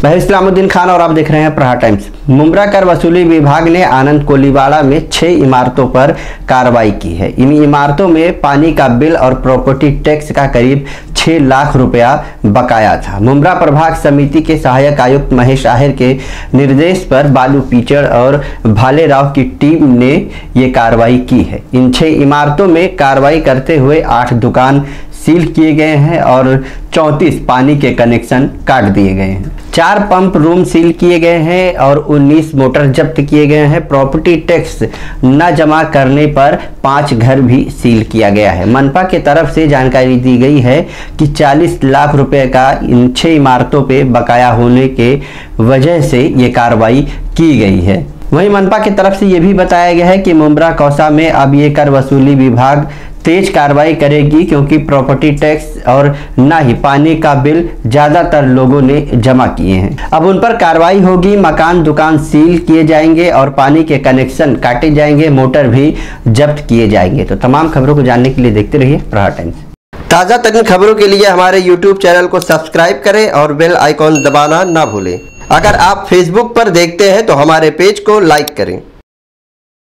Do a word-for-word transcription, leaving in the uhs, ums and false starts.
मैं इस्लामुद्दीन खान और आप देख रहे हैं प्रहार टाइम्स। मुंब्रा कर वसूली विभाग ने आनंद कोलीवाड़ा में छह इमारतों पर कार्रवाई की है। इन इमारतों में पानी का बिल और प्रॉपर्टी टैक्स का करीब छह लाख रुपया बकाया था। मुंब्रा प्रभाग समिति के सहायक आयुक्त महेश आहिर के निर्देश पर बालू पीचड़ और भाले राव की टीम ने ये कार्रवाई की है। इन छह इमारतों में कार्रवाई करते हुए आठ दुकान सील किए गए हैं और चौंतीस पानी के कनेक्शन काट दिए गए हैं। चार पंप रूम सील किए गए हैं और उन्नीस मोटर जब्त किए गए हैं। प्रॉपर्टी टैक्स न जमा करने पर पांच घर भी सील किया गया है। मनपा के तरफ से जानकारी दी गई है कि चालीस लाख रुपए का इन छह इमारतों पे बकाया होने के वजह से ये कार्रवाई की गई है। वहीं मनपा की तरफ से ये भी बताया गया है कि मुंब्रा कौसा में अब ये कर वसूली विभाग तेज कार्रवाई करेगी, क्योंकि प्रॉपर्टी टैक्स और न ही पानी का बिल ज्यादातर लोगों ने जमा किए हैं। अब उन पर कार्रवाई होगी। मकान दुकान सील किए जाएंगे और पानी के कनेक्शन काटे जाएंगे, मोटर भी जब्त किए जाएंगे। तो तमाम खबरों को जानने के लिए देखते रहिए प्रहार टाइम्स। ताज़ा तरीन खबरों के लिए हमारे यूट्यूब चैनल को सब्सक्राइब करें और बेल आइकॉन दबाना ना भूलें। अगर आप फेसबुक पर देखते हैं तो हमारे पेज को लाइक करें।